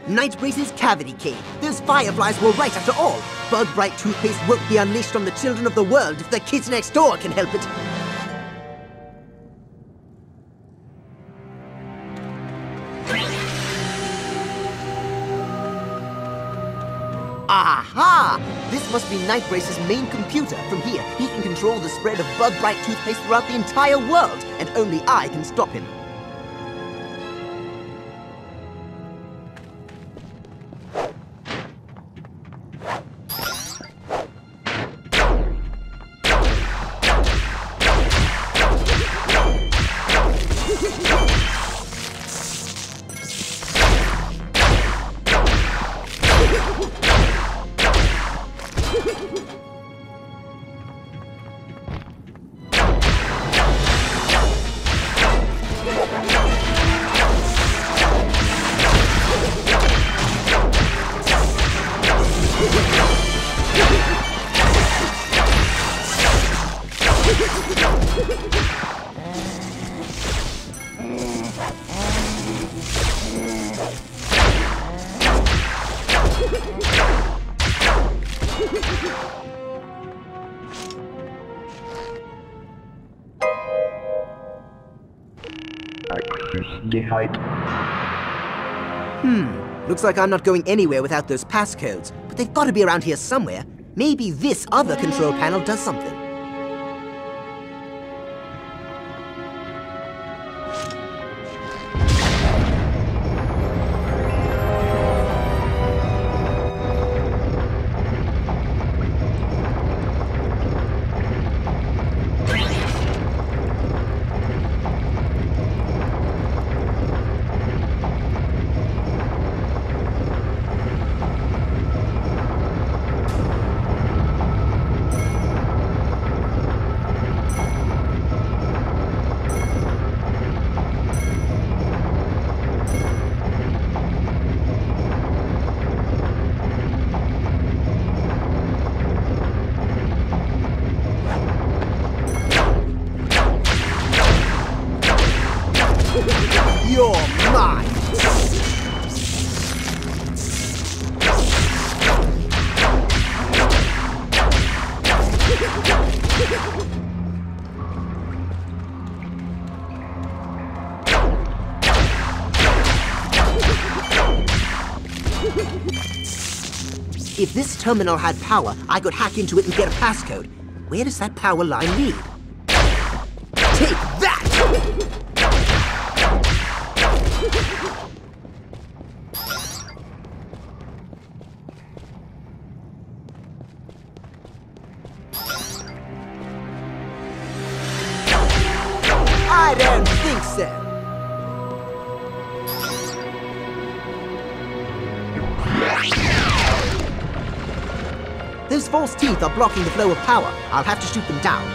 Knightbrace's cavity cave. Those fireflies were right after all. Bug-Bright toothpaste won't be unleashed on the children of the world if the kids next door can help it. Aha! This must be Knightbrace's main computer. From here, he can control the spread of Bug-Bright toothpaste throughout the entire world, and only I can stop him. Looks like I'm not going anywhere without those passcodes, but they've got to be around here somewhere. Maybe this other control panel does something. You're mine! If this terminal had power, I could hack into it and get a passcode. Where does that power line lead? Take that! I don't think so. Those false teeth are blocking the flow of power. I'll have to shoot them down.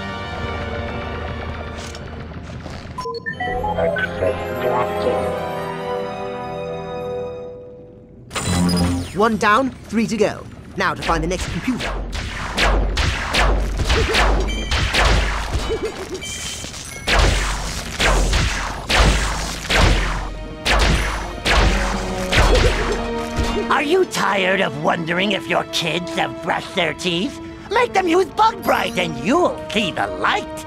One down, 3 to go. Now to find the next computer. Are you tired of wondering if your kids have brushed their teeth? Make them use Bug-Bright and you'll see the light.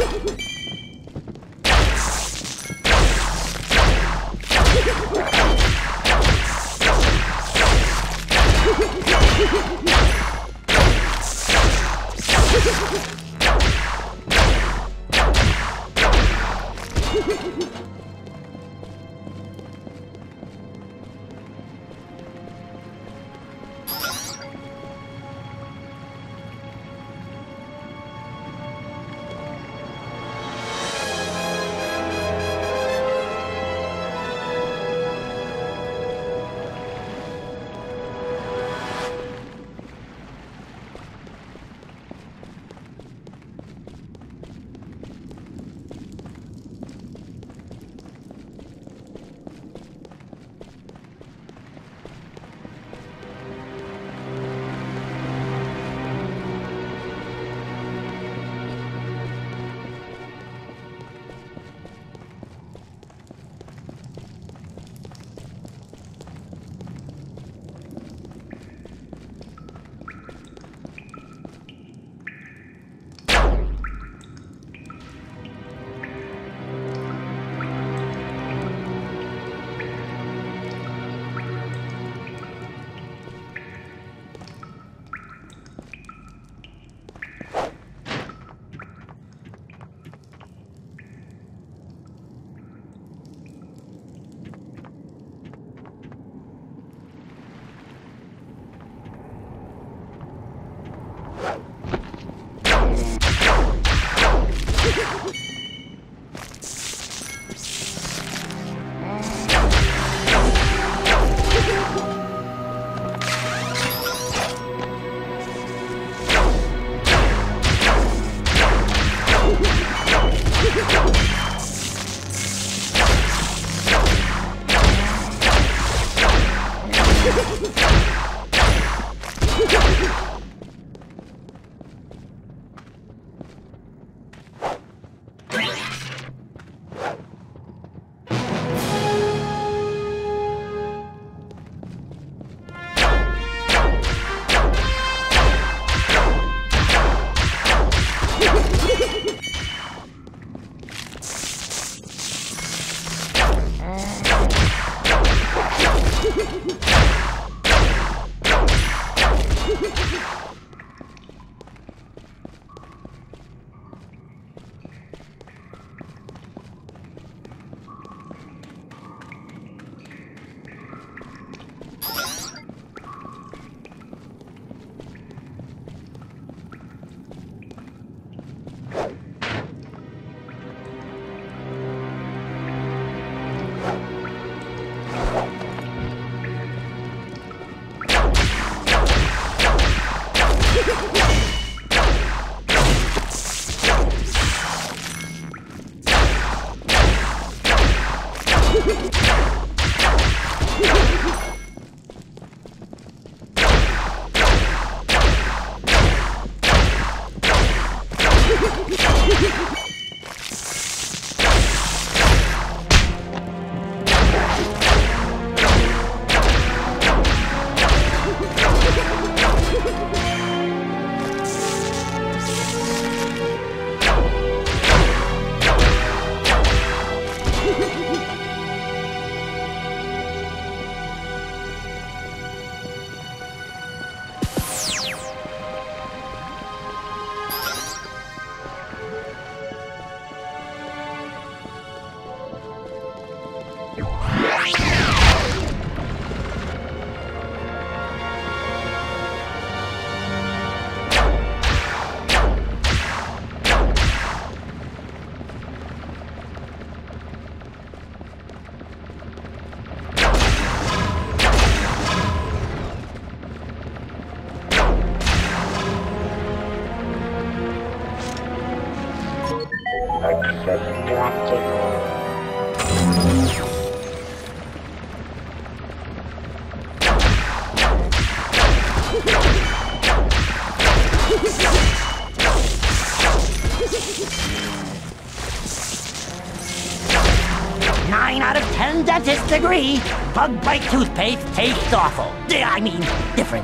Dentists agree, bug bite toothpaste tastes awful. I mean, different.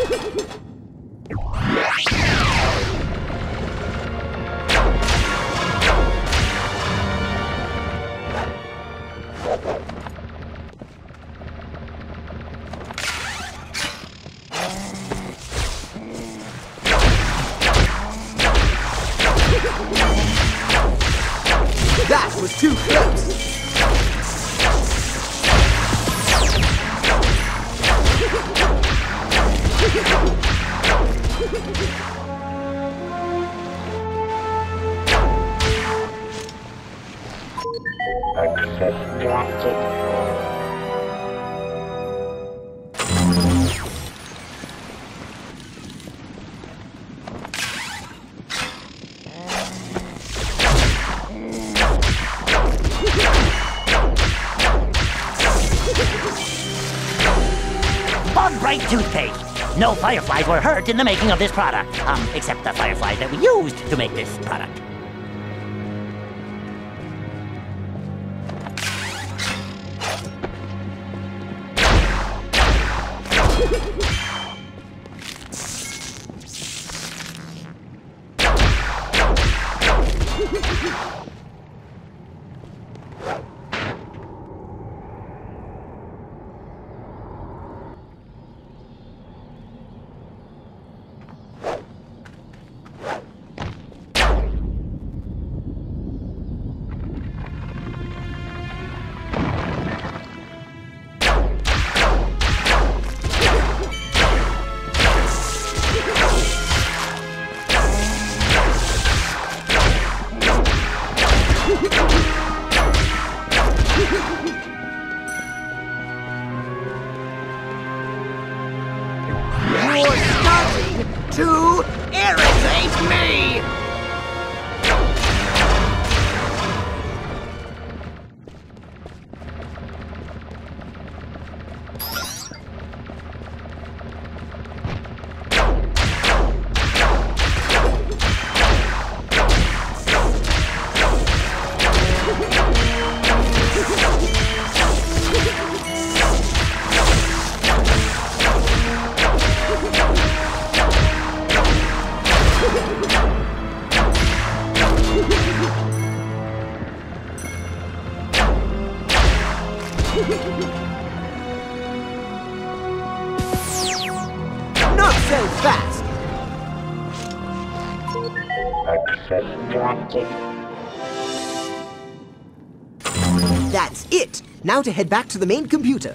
That was too close! Access granted. Bug-Bright toothpaste. No fireflies were hurt in the making of this product. Except the fireflies that we used to make this product. To irritate me! Not so fast! Access granted. That's it! Now to head back to the main computer.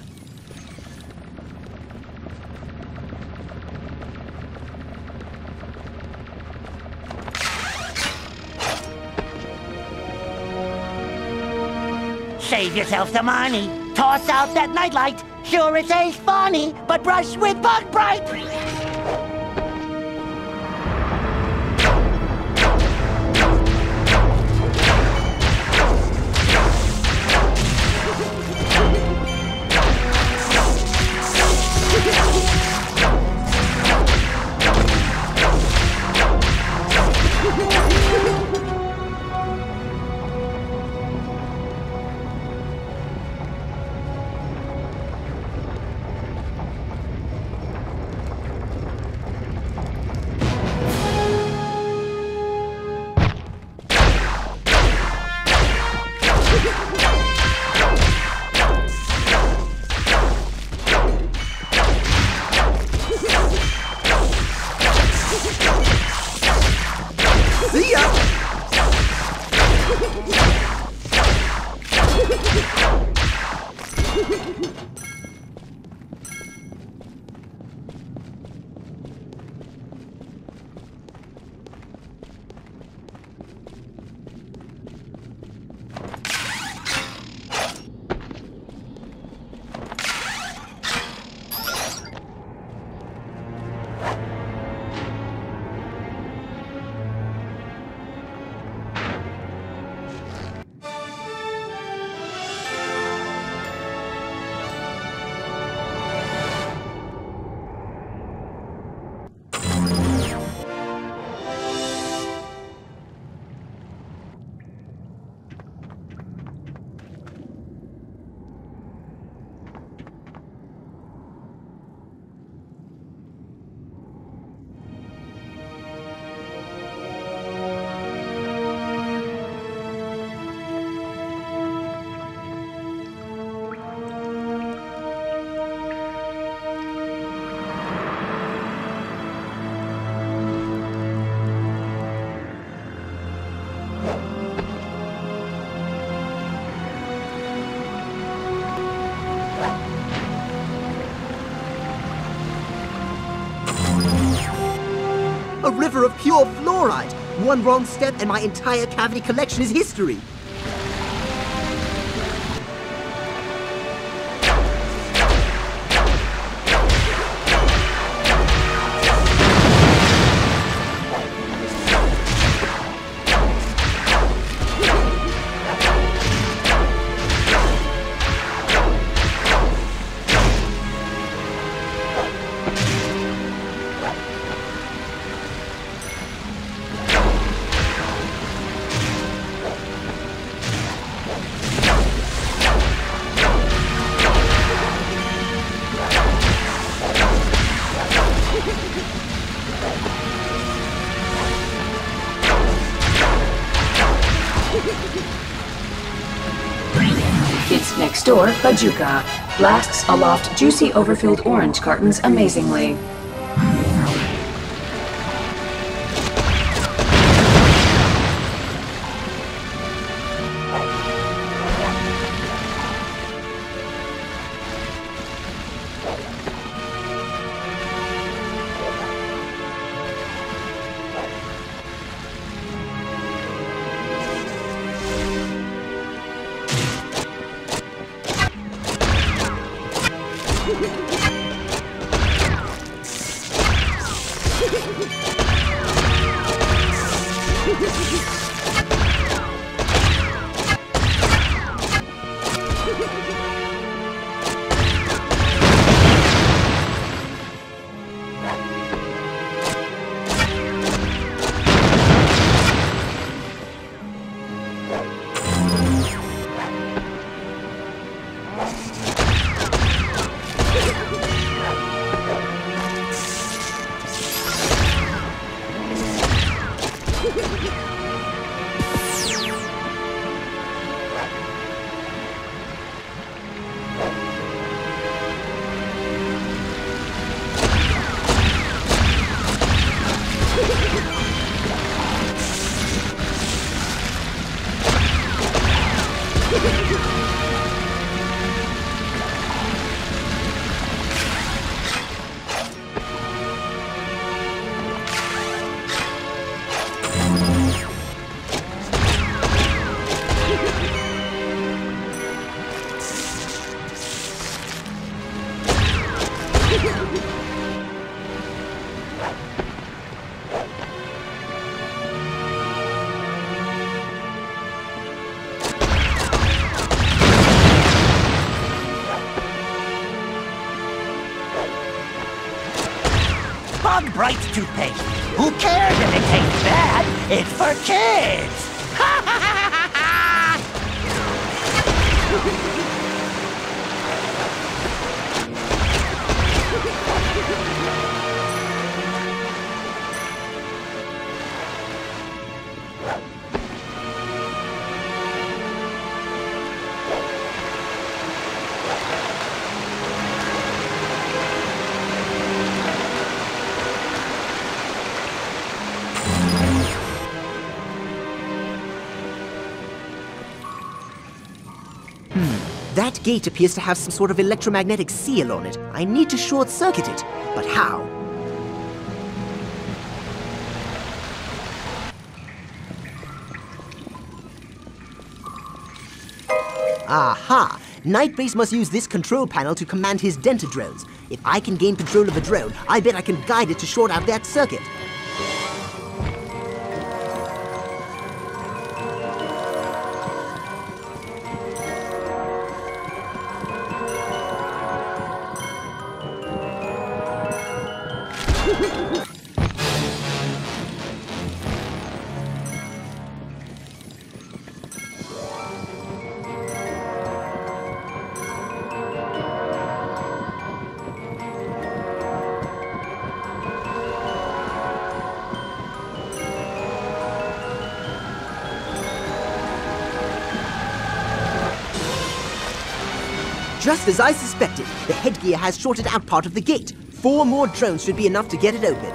Save yourself some money. Toss out that nightlight. Sure, it tastes funny, but brush with Bug-Bright. A river of pure fluoride. One wrong step and my entire cavity collection is history. It's next door, V.I.D.E.O.G.A.M.E. Blasts aloft juicy overfilled orange cartons amazingly. Bright toothpaste. Who cares if it tastes bad? It's for kids! That gate appears to have some sort of electromagnetic seal on it. I need to short-circuit it, but how? Aha! Knightbrace must use this control panel to command his dentadrones. If I can gain control of a drone, I bet I can guide it to short out that circuit. Just as I suspected, the headgear has shorted out part of the gate. 4 more drones should be enough to get it open.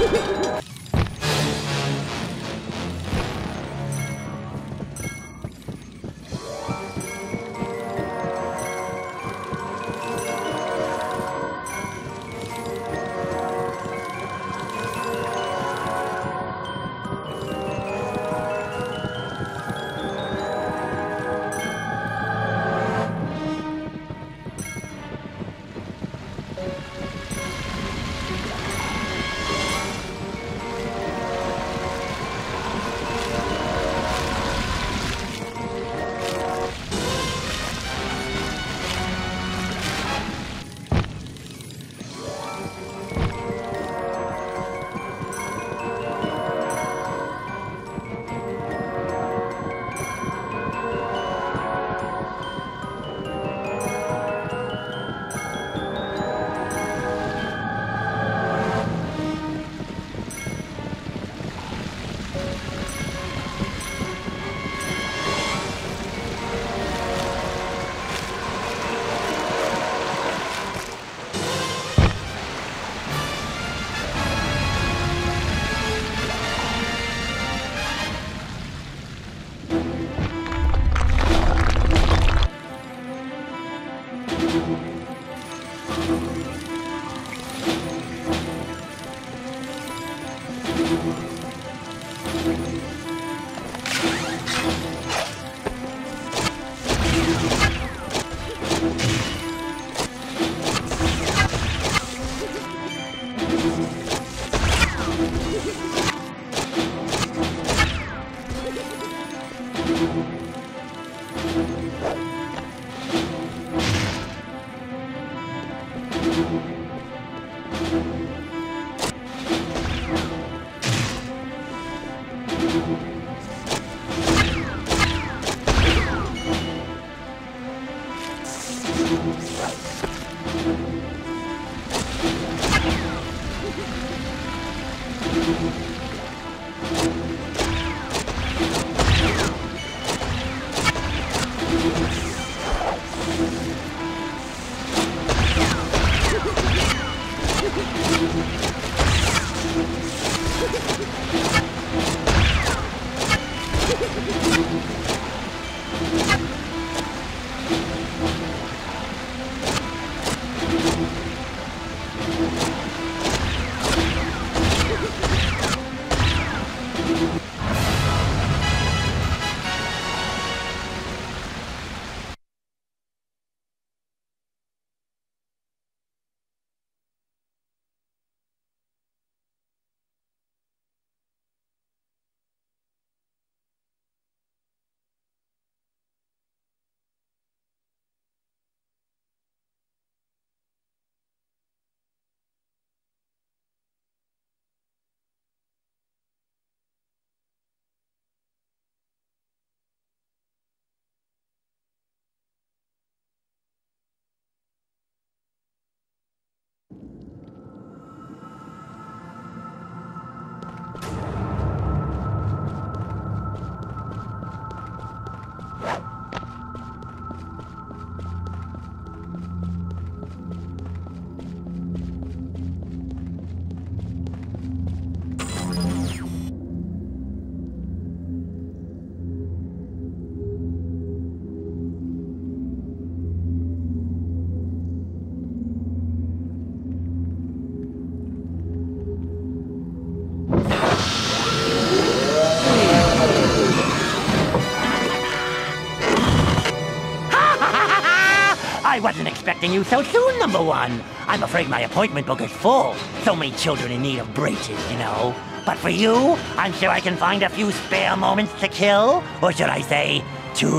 I wasn't expecting you so soon, number one. I'm afraid my appointment book is full. So many children in need of braces, you know. But for you, I'm sure I can find a few spare moments to kill. Or should I say, to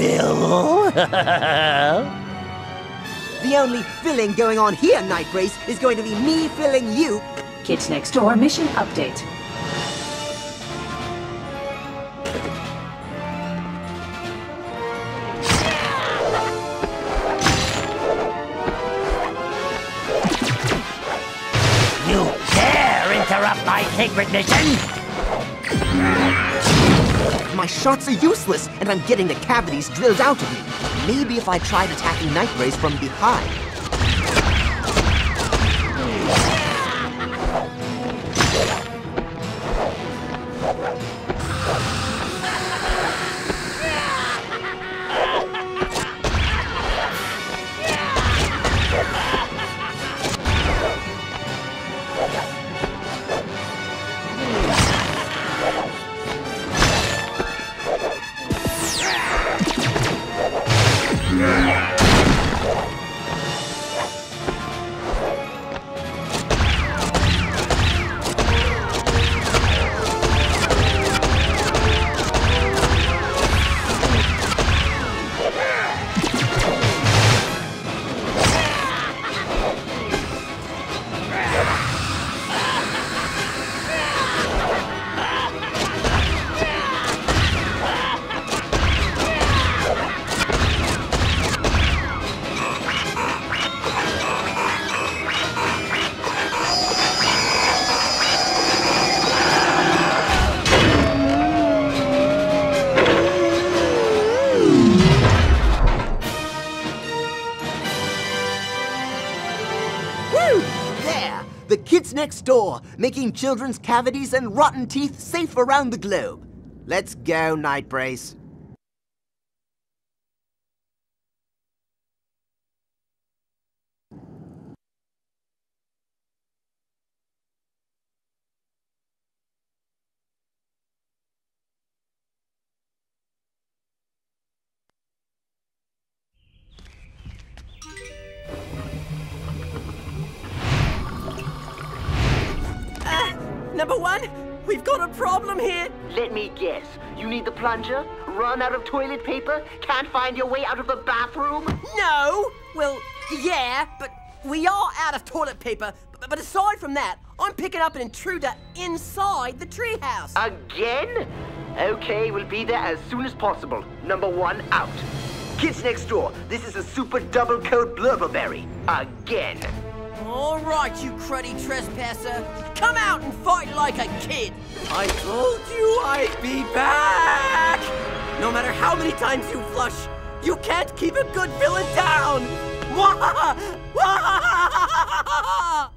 drill? The only filling going on here, Knightbrace, is going to be me filling you. Kids Next Door mission update. You dare interrupt my sacred mission? My shots are useless, and I'm getting the cavities drilled out of me. Maybe if I tried attacking Knightbrace from behind. Next Door, making children's cavities and rotten teeth safe around the globe. Let's go, Knightbrace. Number one, we've got a problem here. Let me guess. You need the plunger? Run out of toilet paper? Can't find your way out of the bathroom? No! Well, yeah, but we are out of toilet paper. But aside from that, I'm picking up an intruder inside the treehouse. Again? Okay, we'll be there as soon as possible. Number one out. Kids next door, this is a super double code blurberberry. Again. All right, you cruddy trespasser. Come out and fight like a kid. I told you I'd be back. No matter how many times you flush, you can't keep a good villain down. Wah! Wah!